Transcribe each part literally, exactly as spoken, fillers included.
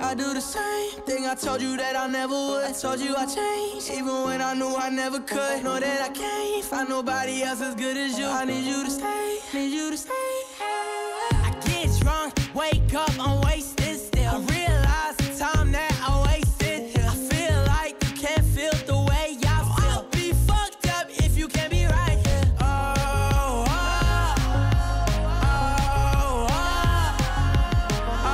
I do the same thing I told you that I never would. I told you I changed, even when I knew I never could. Know that I can't find nobody else as good as you. I need you to stay, need you to stay. I get drunk, wake up, I'm wasted still. I realize the time that I wasted. I feel like you can't feel the way I feel. I'll be fucked up if you can't be right here. Oh, oh, oh, oh, oh,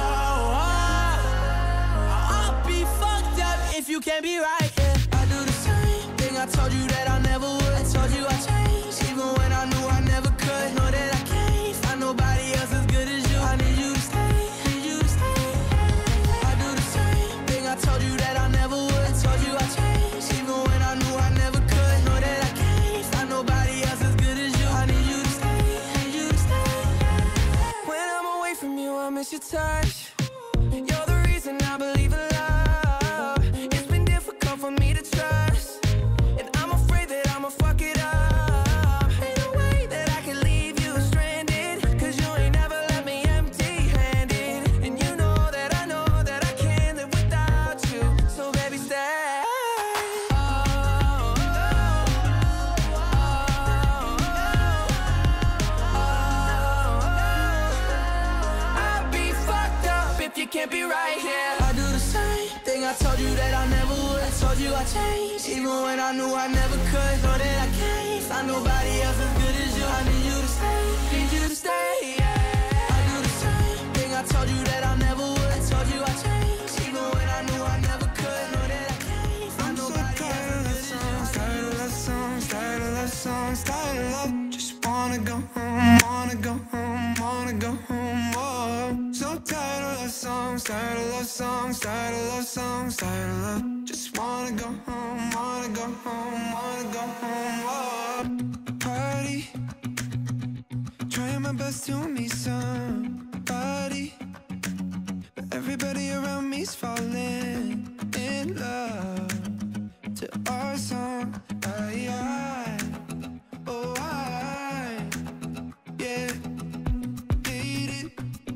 oh. I'll be fucked up if you can't be right here. I do the same thing I told you that I never would. I told you I changed, even when I knew I never could. Know that I can't find nobody else as good as you. I need you to stay, need you to stay. I do the same thing I told you that I never would. I told you I changed, even when I knew I never could. Know that I can't find nobody else as good as you. I need you to stay, need you to stay. When I'm away from you, I miss your touch. You're the reason I believe in love. It's been difficult for me to trust, and I'm afraid that I'ma fuck it up. Ain't no way that I can leave you stranded, cause you ain't never left me empty-handed. And you know that I know that I can't live without you. So baby, stay. Oh, oh, oh, oh. I'll be fucked up if you can't be right here. I do the same thing I told you that I never would. I told you I changed, even when I knew I never could. Know that I can't find nobody else as good as you. I need you to stay, need you to stay. Yeah. I do the same thing I told you that I never would. I told you I changed, even when I knew I never could. Know that I can't find nobody else as good as you. Tired of love songs, tired of love songs, tired of love. Just wanna go home, wanna go home, wanna go home. Oh, so tired of love songs, tired of love songs, tired of love songs, tired of love. Just wanna go home, wanna go home, wanna go home. Oh, party, trying my best to meet somebody, but everybody around me's falling in love to our song. I, I, oh I, yeah, hate it,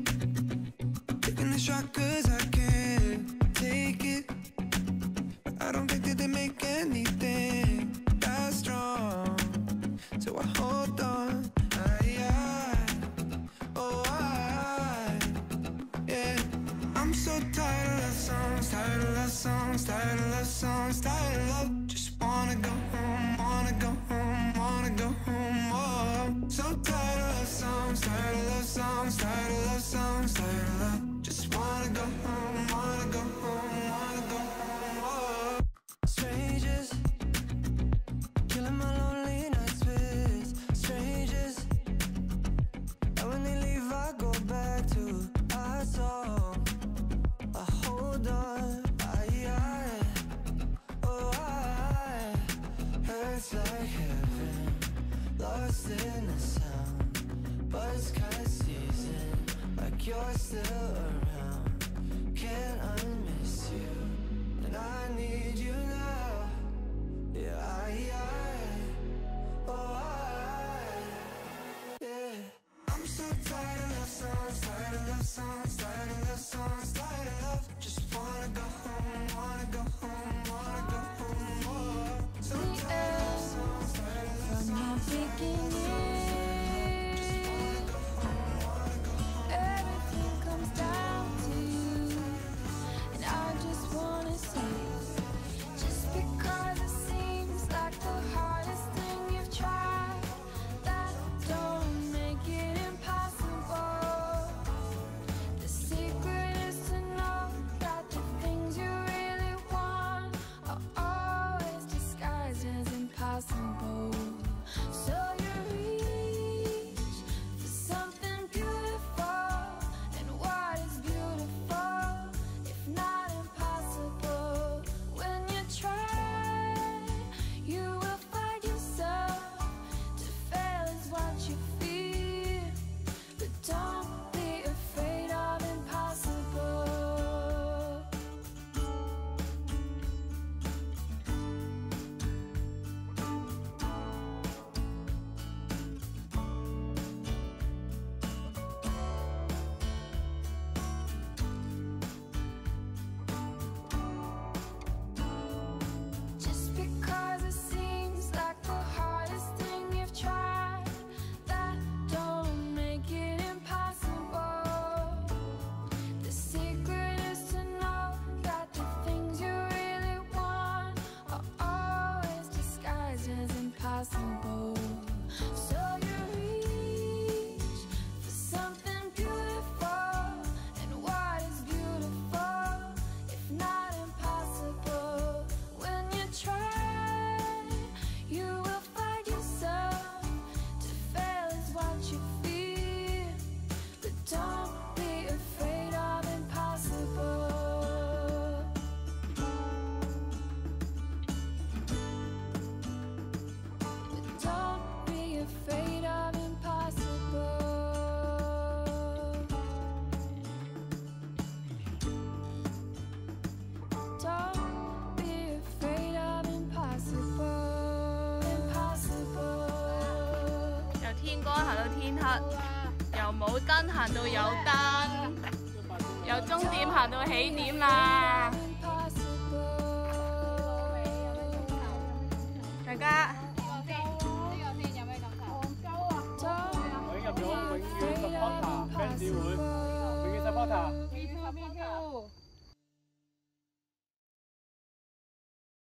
taking the shot cause I can't take it, but I don't think that they make anything that strong, so I hold on. I, I, oh I, yeah, I'm so tired of love songs, tired of love songs, tired of love songs, tired of love. Just wanna go home, wanna go home, wanna go home. Oh, so tired of love songs, tired of love songs, tired of love songs, tired of love. Just wanna go home, wanna go home, wanna go home. Oh, Strangers, killing my lonely nights with strangers. And when they leave, I go back to our song. I hold on, I, I, oh I, hurts like heaven, lost in the sound. Buzz cut season, like you're still around. Can't unmiss you, and I need you now. Yeah, I, I, oh I, yeah. I'm so tired of love songs, tired of love songs, tired of love songs, tired of love. Just wanna go home, wanna go home, wanna go home. Oh, so tired of love songs, tired of love songs, tired of love songs. Just wanna go home, wanna go home. Everything comes down 由冇燈行到有燈，由終點行到起點啦！大家我已經入咗永遠 supporter fans 會，永遠 supporter。